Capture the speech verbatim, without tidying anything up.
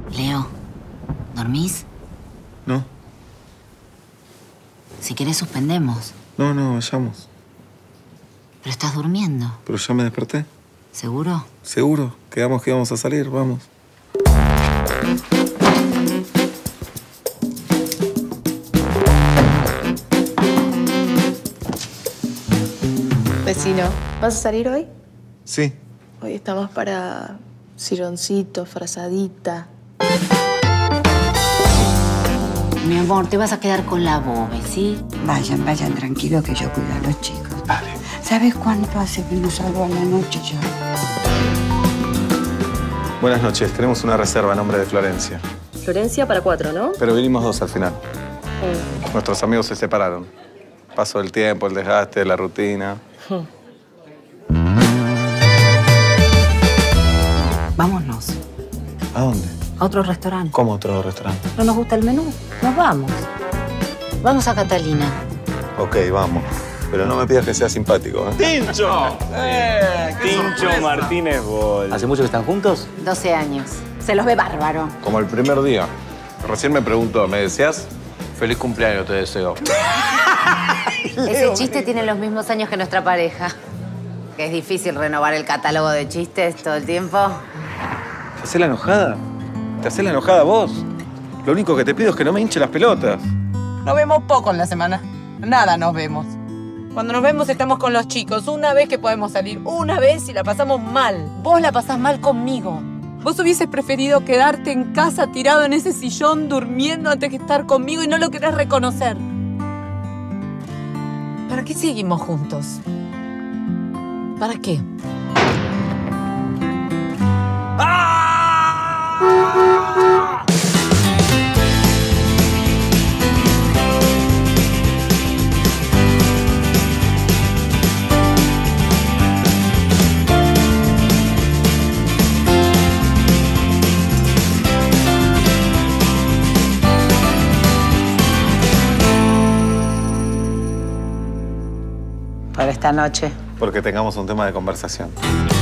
Leo, ¿dormís? No. Si querés, suspendemos. No, no, vayamos. Pero estás durmiendo. Pero ya me desperté. ¿Seguro? Seguro. Quedamos que íbamos a salir, vamos. Vecino, ¿vas a salir hoy? Sí. Hoy estamos para silloncito, frazadita. Mi amor, te vas a quedar con la bobe, ¿sí? Vayan, vayan tranquilo que yo cuido a los chicos. Dale. ¿Sabes cuánto hace que no salgo a la noche ya? Buenas noches. Tenemos una reserva a nombre de Florencia. Florencia para cuatro, ¿no? Pero vinimos dos al final. Mm. Nuestros amigos se separaron. Pasó el tiempo, el desgaste, la rutina. Vámonos. ¿A dónde? A otro restaurante. ¿Cómo otro restaurante? ¿No nos gusta el menú? Nos vamos. Vamos a Catalina. Ok, vamos. Pero no me pidas que sea simpático, ¿eh? ¡Tincho! ¡Eh! Tincho Martínez Bol. ¿Hace mucho que están juntos? doce años. Se los ve bárbaro. Como el primer día. Recién me preguntó, ¿me deseas? Feliz cumpleaños te deseo. Ese chiste tiene los mismos años que nuestra pareja. Que es difícil renovar el catálogo de chistes todo el tiempo. ¿Te hacés la enojada? ¿Te hacés la enojada vos? Lo único que te pido es que no me hinche las pelotas. Nos vemos poco en la semana. Nada nos vemos. Cuando nos vemos estamos con los chicos. Una vez que podemos salir. Una vez y la pasamos mal. Vos la pasás mal conmigo. Vos hubieses preferido quedarte en casa tirado en ese sillón durmiendo antes que estar conmigo y no lo querés reconocer. ¿Para qué seguimos juntos? ¿Para qué? Para esta noche. Porque tengamos un tema de conversación.